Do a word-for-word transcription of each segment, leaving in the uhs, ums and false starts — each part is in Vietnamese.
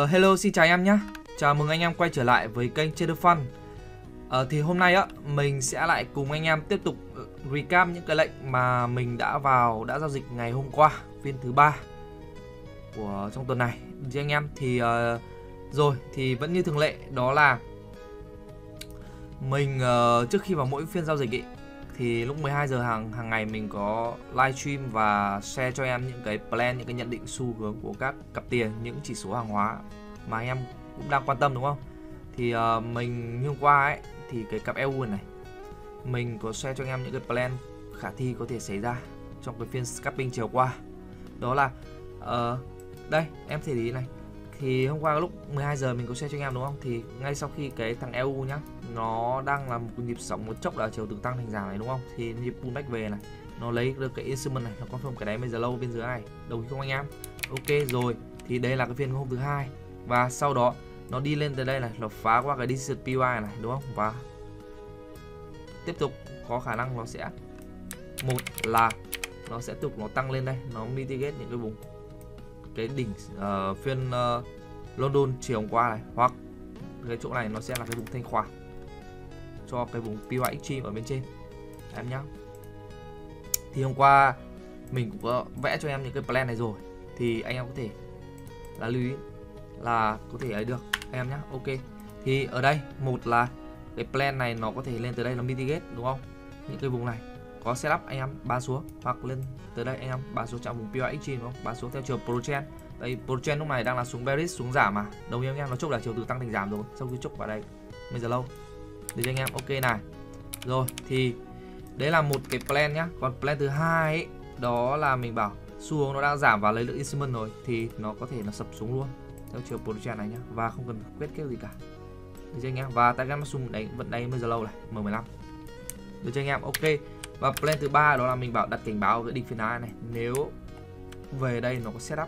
Uh, hello, xin chào anh em nhé. Chào mừng anh em quay trở lại với kênh Trader Fun. uh, Thì hôm nay á mình sẽ lại cùng anh em tiếp tục recap những cái lệnh mà mình đã vào đã giao dịch ngày hôm qua, phiên thứ ba của trong tuần này chứ anh em. Thì uh, rồi thì vẫn như thường lệ, đó là mình uh, trước khi vào mỗi phiên giao dịch ý, thì lúc mười hai giờ hàng hàng ngày mình có livestream và share cho em những cái plan, những cái nhận định xu hướng của các cặp tiền, những chỉ số hàng hóa mà anh em cũng đang quan tâm, đúng không? Thì uh, mình như hôm qua ấy thì cái cặp e u này mình có share cho anh em những cái plan khả thi có thể xảy ra trong cái phiên scalping chiều qua. Đó là uh, đây em thể ý này, thì hôm qua lúc mười hai giờ mình có share cho anh em, đúng không? Thì ngay sau khi cái thằng e u nhá, nó đang là một nhịp sóng một chốc là chiều từ tăng thành giảm này, đúng không? Thì nhịp pullback về này, nó lấy được cái instrument này, nó confirm cái đáy bây giờ lâu bên dưới này, đồng ý không anh em? Ok rồi, thì đây là cái phiên hôm thứ hai, và sau đó nó đi lên từ đây này, nó phá qua cái decision pê i này, đúng không? Và tiếp tục có khả năng nó sẽ, một là nó sẽ tiếp tục nó tăng lên đây, nó mitigate những cái vùng cái đỉnh uh, phiên uh, London chiều hôm qua này, hoặc cái chỗ này nó sẽ là cái vùng thanh khoản cho cái vùng pê i Extreme ở bên trên em nhé. Thì hôm qua mình cũng có vẽ cho em những cái plan này rồi, thì anh em có thể là lưu ý là có thể ấy được em nhé. Ok, thì ở đây một là cái plan này nó có thể lên từ đây là mitigate, đúng không? Những cái vùng này có setup anh em bán xuống, hoặc lên từ đây anh em bán xuống trong vùng pê i Extreme, đúng không? Bán xuống theo chiều pro trend. Đây pro trend lúc này đang là xuống bearish, xuống giảm mà, đồng ý anh em? Nó chốc là chiều từ tăng thành giảm rồi, sau khi chốc vào đây bây giờ lâu để cho anh em. Ok này, rồi thì đấy là một cái plan nhá. Còn plan thứ hai ấy, đó là mình bảo xu hướng nó đang giảm và lấy được instrument rồi, thì nó có thể là sập xuống luôn theo chiều pro trend này nhá, và không cần quyết kết gì cả, được cho anh em? Và target maximum đấy vẫn đây bây giờ lâu này, M mười lăm, được cho anh em? Ok. Và plan thứ ba đó là mình bảo đặt cảnh báo cái đỉnh phiên Á này, nếu về đây nó có setup,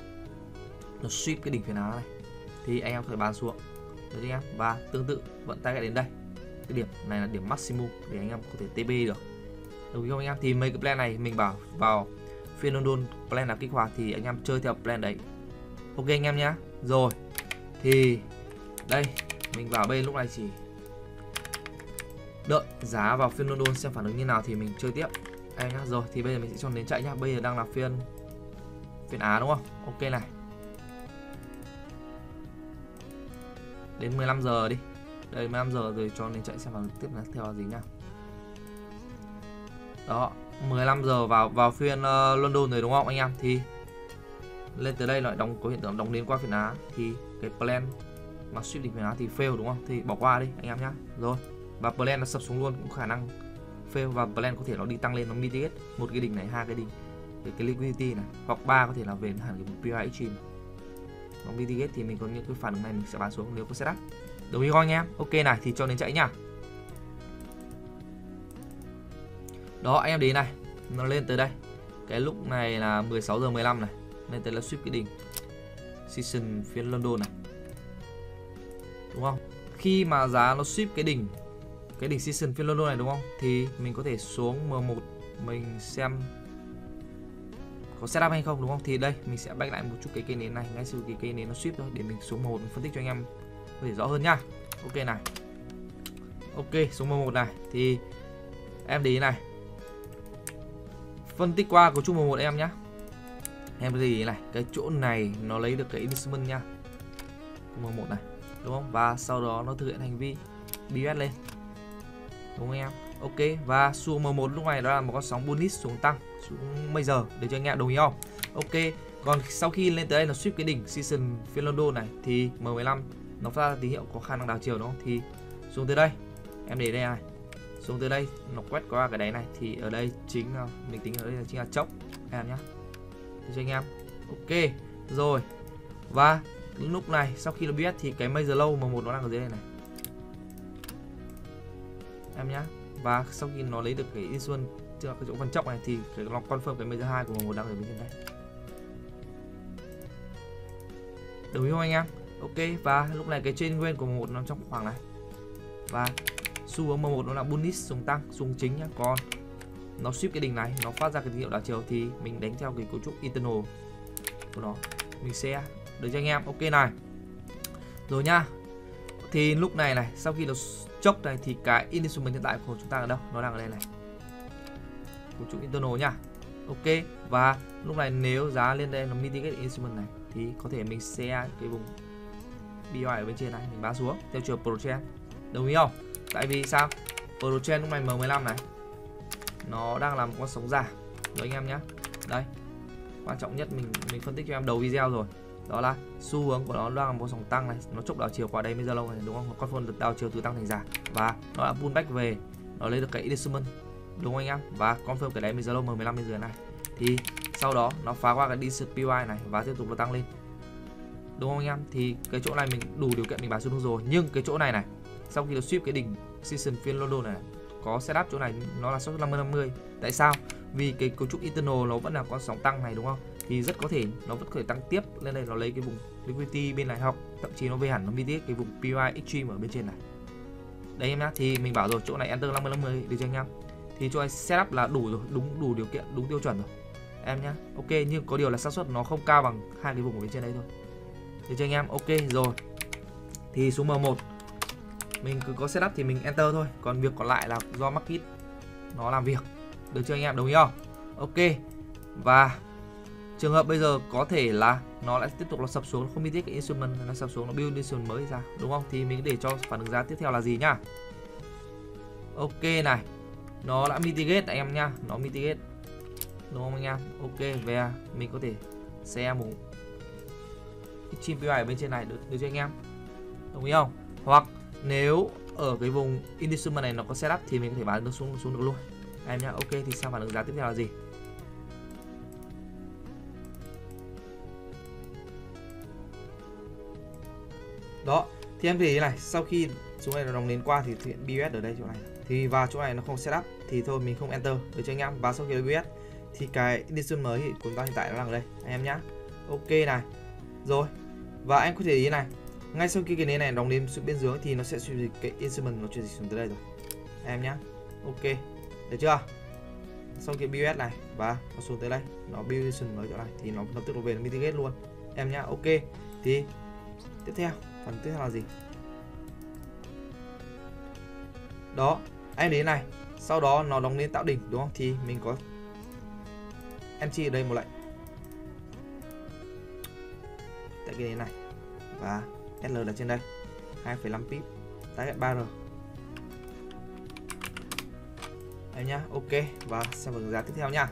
nó sweep cái đỉnh phiên Á này, thì anh em có thể bán xuống, được chưa anh em? Và tương tự vẫn target đến đây, cái điểm này là điểm maximum để anh em có thể tê bê được, đúng không anh em? Thì mấy cái plan này mình bảo vào phiên London plan là kích hoạt thì anh em chơi theo plan đấy. Ok anh em nhé. Rồi thì đây mình vào bên lúc này chỉ đợi giá vào phiên London xem phản ứng như nào thì mình chơi tiếp anh nhá. Rồi thì bây giờ mình sẽ cho đến chạy nhá. Bây giờ đang là phiên phiên Á, đúng không? Ok này, đến mười lăm giờ đi, đây mười lăm giờ rồi cho nên chạy xem phản ứng tiếp là theo là gì nhá. Đó, mười lăm giờ vào vào phiên uh, London rồi, đúng không anh em? Thì lên tới đây lại đóng có hiện tượng đóng đến qua phiên Á, thì cái plan mà sweep đỉnh phiên Á thì fail, đúng không? Thì bỏ qua đi anh em nhá. Rồi, và plan nó sập xuống luôn cũng khả năng fail, và plan có thể nó đi tăng lên, nó mitigate một cái đỉnh này, hai cái đỉnh cái, cái liquidity này, hoặc ba có thể là về hẳn cái vùng pê i Extreme, nó mitigate thì mình có những cái phản ứng này mình sẽ bán xuống nếu có setup, đồng ý không anh em? Ok này, thì cho đến chạy nhá. Đó anh em đi này, nó lên tới đây, cái lúc này là mười sáu giờ mười lăm này, lên tới là sweep cái đỉnh season phiên London này, đúng không? Khi mà giá nó sweep cái đỉnh cái đỉnh season phiên London này, đúng không? Thì mình có thể xuống M một mình xem có setup hay không, đúng không? Thì đây mình sẽ back lại một chút cái cây nến này, ngay sau cái cây nến nó sweep thôi, để mình xuống M một phân tích cho anh em có thể rõ hơn nhá. Ok này, ok xuống M một này, thì em để ý này, phân tích qua của chung M một em nhá. Em gì này, cái chỗ này nó lấy được cái instrument nha, M một này, đúng không? Và sau đó nó thực hiện hành vi bê ét lên, đúng không anh em? Ok, và xuống M một lúc này đó là một con sóng bullish xuống tăng, xuống bây giờ, để cho anh em đồng ý không? Ok, còn sau khi lên tới đây nó sweep cái đỉnh season phiên London này, thì M mười lăm nó phát ra tín hiệu có khả năng đảo chiều, đúng không? Thì xuống tới đây, em để đây này, xuống tới đây nó quét qua cái đáy này, thì ở đây chính là mình tính ở đây là chính là chốc em nhá, để cho anh em. Ok, rồi. Và lúc này sau khi nó biết thì cái major low M một nó đang ở dưới đây này em nhá. Và sau khi nó lấy được cái instrument, tức là cái chỗ phần chốc này, thì cái nó confirm cái major hai của M một đang ở bên trên đây, đồng ý không anh em? Ok, và lúc này cái trên nguyên của M một nó trong khoảng này, và xu hướng M một nó là bullish xuống tăng, xuống chính nhá. Còn nó sweep cái đỉnh này, nó phát ra cái tín hiệu đảo chiều, thì mình đánh theo cái cấu trúc internal của nó, mình sẽ được cho anh em. Ok này, Rồi nhá. Thì lúc này này, sau khi nó chốc này thì cái instrument hiện tại của chúng ta ở đâu? Nó đang ở đây này. Cấu trúc internal nhá. Ok, và lúc này nếu giá lên đây nó mitigate instrument này thì có thể mình share cái vùng bê i ở bên trên này, mình bán xuống theo chiều pro trend. Đồng ý không? Tại vì sao? Pro trend lúc này M mười lăm này nó đang làm con sóng giả rồi anh em nhé. Đây, quan trọng nhất mình mình phân tích cho em đầu video rồi, đó là xu hướng của nó đang có sóng tăng này, nó chốc đảo chiều qua đây bây giờ lâu này đúng không? Nó con phân được đảo chiều từ tăng thành giả và nó đã pullback về, nó lấy được cái instrument đúng không anh em? Và confirm cái đấy bây giờ lâu M mười lăm bên dưới này thì sau đó nó phá qua cái decent pê i này và tiếp tục nó tăng lên đúng không anh em? Thì cái chỗ này mình đủ điều kiện mình bán xuống rồi, nhưng cái chỗ này này sau khi nó sweep cái đỉnh season phiên London này, này có setup chỗ này nó là short năm mươi năm mươi. Tại sao? Vì cái cấu trúc internal nó vẫn là con sóng tăng này đúng không? Thì rất có thể nó vẫn có thể tăng tiếp lên đây, nó lấy cái vùng liquidity bên này, hoặc thậm chí nó về hẳn nó mitigate cái vùng pê i extreme ở bên trên này. Đấy em nhá, thì mình bảo rồi chỗ này enter năm mươi năm mươi được chưa anh em? Thì chỗ này setup là đủ rồi, đúng đủ điều kiện, đúng tiêu chuẩn rồi em nhá. Ok, nhưng có điều là xác suất nó không cao bằng hai cái vùng ở bên trên đây thôi. Được chưa anh em? Ok rồi. Thì xuống M một mình cứ có setup thì mình enter thôi, còn việc còn lại là do market nó làm việc. Được chưa anh em? Đồng ý không? Ok. Và trường hợp bây giờ có thể là nó lại tiếp tục nó sập xuống, nó không mitigate cái instrument, nó sập xuống nó build instrument mới ra đúng không? Thì mình để cho phản ứng giá tiếp theo là gì nhá. Ok này, nó đã mitigate anh em nhá, nó mitigate đúng không anh em? Ok, về mình có thể share một extreme pê i ở bên trên này được, được chưa anh em? Đồng ý không? Hoặc nếu ở cái vùng instrument này nó có setup thì mình có thể bán được xuống xuống được luôn em nhá. Ok, thì sang phản ứng giá tiếp theo là gì? Đó, thì em thấy thế này, sau khi xuống này nó đồng đến qua thì thực hiện bê u ét ở đây chỗ này. Thì vào chỗ này nó không setup thì thôi mình không enter được cho anh em. Và sau khi lấy bê u ét thì cái instrument mới của chúng ta hiện tại nó đang ở đây anh em nhá. Ok này. Rồi. Và em có thể ý này, ngay sau khi cái nến này đóng đến xuống bên dưới thì nó sẽ chuyển dịch cái instrument, nó chuyển dịch xuống tới đây rồi em nhá. Ok, được chưa? Sau khi bê u ét này và nó xuống tới đây, nó build instrument mới chỗ này thì nó lập tức nó về nó mitigate luôn em nhá. Ok, thì tiếp theo phần tiếp theo là gì? Đó, anh đến này, sau đó nó đóng đến tạo đỉnh đúng không? Thì mình có entry ở đây một lệnh tại cái này và ét lờ là trên đây hai phẩy năm pip, target ba R em nhá. Ok, và xem vào giá tiếp theo nha.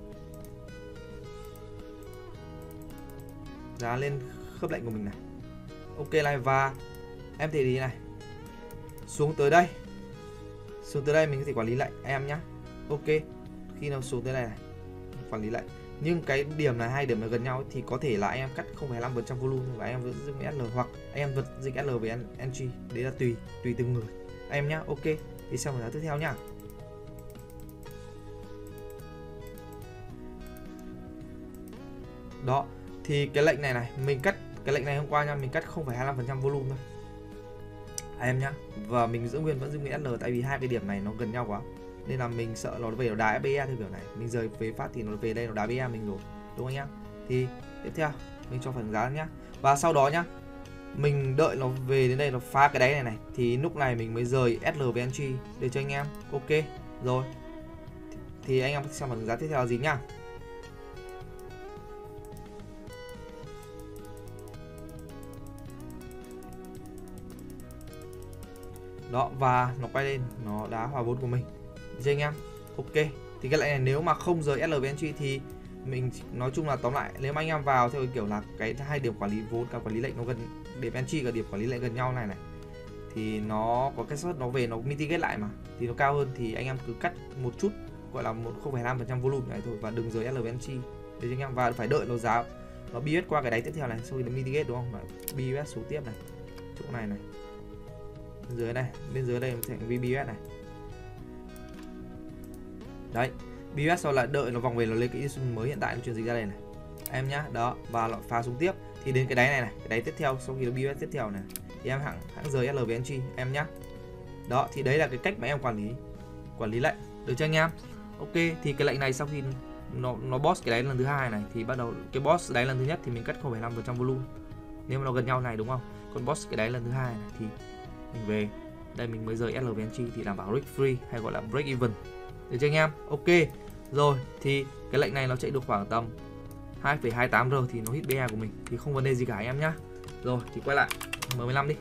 Giá lên khớp lệnh của mình này. Ok này, và em thấy đi này, xuống tới đây, xuống tới đây mình có thể quản lý lệnh em nhá. Ok, khi nào xuống tới đây này quản lý lệnh, nhưng cái điểm này hai điểm này gần nhau ấy, thì có thể là anh em cắt không phẩy năm phần trăm volume và anh em vẫn giữ ét lờ, hoặc anh em vẫn dịch ét lờ về entry, đấy là tùy tùy từng người anh em nhá. Ok, thì sang một giá tiếp theo nhá. Đó, thì cái lệnh này này mình cắt, cái lệnh này hôm qua nha, mình cắt không phẩy hai mươi lăm phần trăm volume thôi anh em nhá, và mình giữ nguyên vẫn giữ nguyên ét lờ, tại vì hai cái điểm này nó gần nhau quá nên là mình sợ nó về nó đá ép bê e theo kiểu này, mình rời về phát thì nó về đây nó đá bê e mình rồi đúng không anh em? Thì tiếp theo mình cho phần giá nhá, và sau đó nhá mình đợi nó về đến đây nó phá cái đáy này này thì lúc này mình mới rời ét lờ về entry để cho anh em. Ok rồi, thì anh em xem phần giá tiếp theo là gì nhá. Đó, và nó quay lên, nó đá hòa vốn của mình cho anh em. Ok, thì cái lệnh này nếu mà không rời ét lờ về entry thì mình nói chung là tóm lại, nếu mà anh em vào theo cái kiểu là cái hai điểm quản lý vốn cả quản lý lệnh nó gần, điểm entry và điểm quản lý lệnh gần nhau này này thì nó có cái suất nó về nó mitigate lại mà thì nó cao hơn, thì anh em cứ cắt một chút gọi là một không phẩy năm phần trăm volume này thôi và đừng rời ét lờ về entry để cho anh em, và phải đợi nó giá nó bê u ét qua cái đáy tiếp theo này, sau khi nó mitigate đúng không, bê u ét số tiếp này chỗ này này bên dưới này, bên dưới đây thành bê u ét này đấy, bê u ét sau lại đợi nó vòng về nó lấy cái instrument mới hiện tại nó chuyển dịch ra đây này em nhá. Đó, và lại phá xuống tiếp thì đến cái đáy này này, cái đáy tiếp theo sau khi nó bê u ét tiếp theo này thì em hãng hãng rời ét lờ về entry em nhá. Đó, thì đấy là cái cách mà em quản lý quản lý lệnh được cho anh em. Ok, thì cái lệnh này sau khi nó nó boss cái đáy lần thứ hai này thì bắt đầu cái boss đáy lần thứ nhất thì mình cắt không phẩy năm phần trăm volume nếu mà nó gần nhau này đúng không, con boss cái đáy lần thứ hai này thì mình về đây mình mới rời ét lờ về entry thì đảm bảo risk free hay gọi là break even, được chưa anh em? Ok rồi, thì cái lệnh này nó chạy được khoảng tầm hai phẩy hai tám giờ thì nó hit bê e của mình thì không vấn đề gì cả anh em nhá. Rồi thì quay lại M mười lăm đi.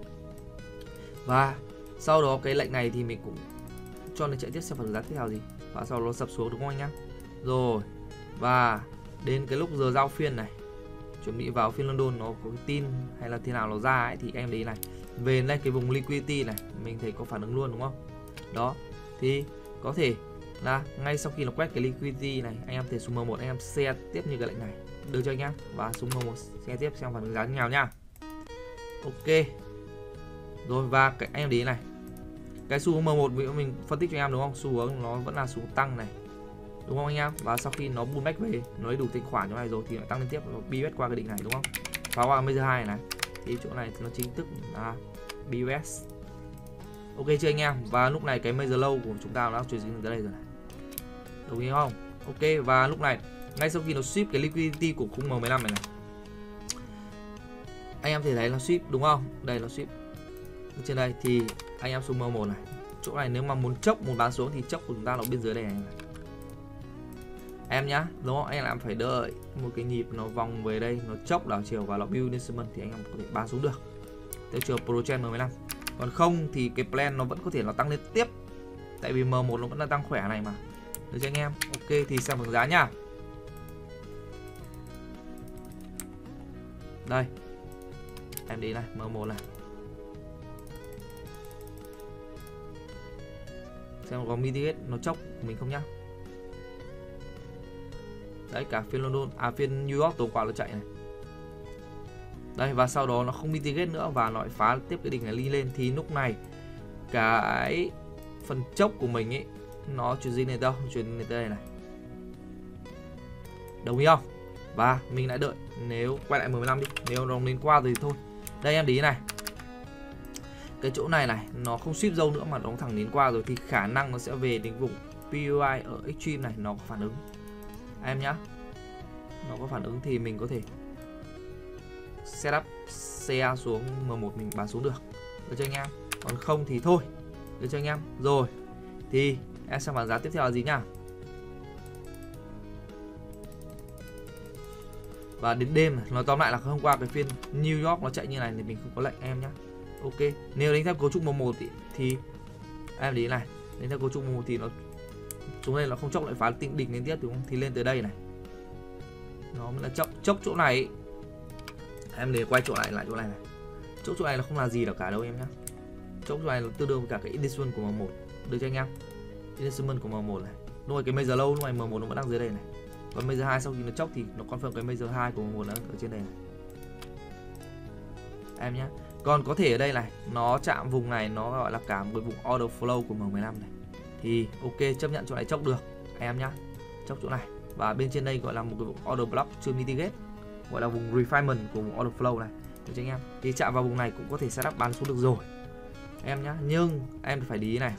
Và sau đó cái lệnh này thì mình cũng cho nó chạy tiếp xem phần giá tiếp theo gì, và sau đó nó sập xuống đúng không anh em? Rồi và đến cái lúc giờ giao phiên này, chuẩn bị vào phiên London nó có cái tin hay là thế nào nó ra ấy, thì em đấy này về đây cái vùng liquidity này mình thấy có phản ứng luôn đúng không? Đó thì có thể là ngay sau khi nó quét cái liquidity này, anh em thể xuống M một anh em share tiếp như cái lệnh này, được cho anh em, và xuống M một share tiếp xem phản ứng giá như nào nhá. Ok rồi, và cái anh em để ý này, cái xu hướng M một mình phân tích cho anh em đúng không, xu hướng nó vẫn là xu hướng tăng này đúng không anh em, và sau khi nó pullback về nó lấy đủ thanh khoản chỗ này rồi thì lại tăng lên tiếp, nó bê u ét qua cái đỉnh này đúng không, phá qua major hai này thì chỗ này thì nó chính thức là bê u ét. Ok chưa anh em? Và lúc này cái major low của chúng ta đã chuyển dịch tới đây rồi này, đồng ý không? Ok, và lúc này ngay sau khi nó sweep cái liquidity của khung M mười lăm này này, anh em thể thấy nó sweep đúng không, đây nó sweep trên đây thì anh em xuống M một này, chỗ này nếu mà muốn chốc muốn bán xuống thì chốc của chúng ta nó bên dưới đây này, này. Em nhá, đúng không? Anh em phải đợi một cái nhịp nó vòng về đây, nó chốc đảo chiều và nó build lên thì anh em có thể bán xuống được theo chiều pro trend M mười lăm. Còn không thì cái plan nó vẫn có thể nó tăng lên tiếp, tại vì M một nó vẫn là tăng khỏe này mà, được cho anh em. Ok thì xem bảng giá nhá. Đây em đi này, M một này, xem có mitigate nó chốc của mình không nhá. Đấy, cả phiên London, à phiên New York tối qua nó chạy này. Đây, và sau đó nó không mitigate nữa và nó lại phá tiếp cái đỉnh này đi lên, thì lúc này cái phần chốc của mình ấy nó chuyển gì này đâu, chuyển lên tới đây này, đồng ý không? Và mình lại đợi, nếu quay lại M mười lăm đi, nếu nó lên qua rồi thì thôi. Đây em để ý này, cái chỗ này này nó không ship dâu nữa mà nó thẳng đến qua rồi thì khả năng nó sẽ về đến vùng pê u i ở extreme này, nó có phản ứng em nhá, nó có phản ứng thì mình có thể setup xe xuống M một mình bán xuống được, được cho anh em. Còn không thì thôi, được cho anh em. Rồi thì em xem phản giá tiếp theo là gì nhá. Và đến đêm này, nói tóm lại là hôm qua cái phiên New York nó chạy như này thì mình không có lệnh em nhá. Ok, nếu đánh theo cấu trúc M một thì, thì em để ý này, đánh theo cấu trúc M một thì nó xuống đây nó không chốc lại phá tinh đỉnh lên tiếp đúng không, thì lên tới đây này nó mới là chốc chốc chỗ này. Em để quay chỗ lại lại chỗ này này, chốc chỗ này là không là gì đâu cả đâu em nhá, chốc chỗ này là tương đương với cả cái indication của M một, được cho anh em, indication của M một này. Lúc này cái major low lúc này M một nó vẫn đang dưới đây này, còn major hai sau khi nó chốc thì nó confirm cái major hai của M một nó ở trên đây này em nhá. Còn có thể ở đây này nó chạm vùng này, nó gọi là cả một vùng order flow của M mười lăm này, thì ok chấp nhận chỗ này chốc được em nhá, chốc chỗ này. Và bên trên đây gọi là một cái vùng order block chưa mitigate, gọi là vùng refinement của vùng order flow này, được cho anh em. Thì chạm vào vùng này cũng có thể setup bán xuống được rồi em nhá. Nhưng em phải để ý này,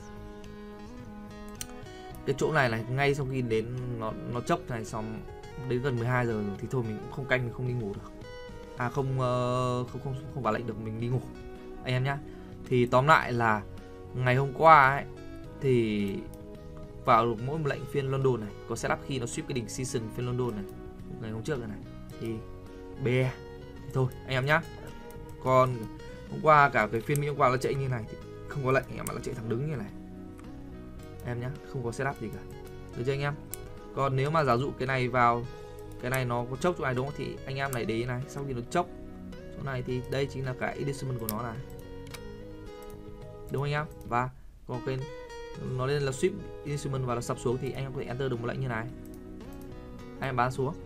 cái chỗ này này ngay sau khi đến nó nó chốc này xong đến gần mười hai giờ rồi thì thôi mình cũng không canh, mình không đi ngủ được, à không uh, không không không vào lệnh được, mình đi ngủ anh em nhá. Thì tóm lại là ngày hôm qua ấy thì vào được mỗi một lệnh phiên London này có setup khi nó sweep cái đỉnh season phiên London này ngày hôm trước này, này thì bê e thì thôi anh em nhá. Còn hôm qua cả cái phiên Mỹ hôm qua nó chạy như này thì không có lệnh anh em, mà nó chạy thẳng đứng như này em nhá, không có setup gì cả, được chưa anh em. Còn nếu mà giả dụ cái này vào cái này nó có chốc chỗ này đúng không, thì anh em này để ý này, sau khi nó chốc chỗ này thì đây chính là cái indication của nó này, đúng không anh em. Và có cái nó lên là sweep instrument và nó sập xuống thì anh em có thể enter được một lệnh như này, anh em bán xuống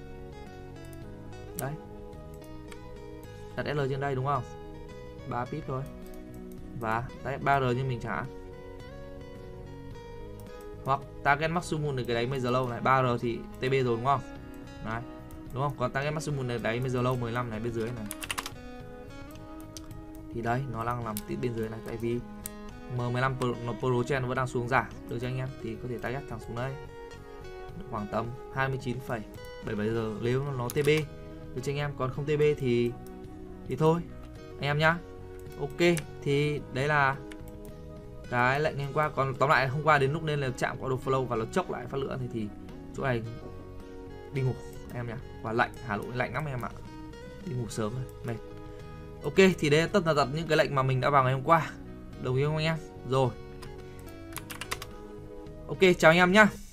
đấy, đặt ét lờ trên đây đúng không, ba pip thôi, và đấy ba R như mình trả, hoặc target maximum được cái đấy major low này, ba R thì tê bê rồi đúng không, đấy đúng không. Còn target maximum này đấy major low mười lăm này bên dưới này, thì đấy nó đang làm tít bên dưới này, tại vì M mười lăm Pro, nó Pro Trend nó vẫn đang xuống giảm, được cho anh em, thì có thể target thẳng xuống đây khoảng tầm hai mươi chín phẩy bảy bảy giờ nếu nó tê bê, được cho anh em. Còn không tê bê thì thì thôi anh em nhá. Ok, thì đấy là cái lệnh ngày hôm qua. Còn tóm lại hôm qua đến lúc nên là chạm có đồ flow và nó chốc lại phát lửa thì thì chỗ này đi ngủ anh em nhá. Và lạnh, Hà Nội lạnh lắm em ạ. Đi ngủ sớm rồi, mệt. Ok, thì đây là tất tần tật những cái lệnh mà mình đã vào ngày hôm qua. Đồng ý không anh em? Rồi. Ok, chào anh em nhá.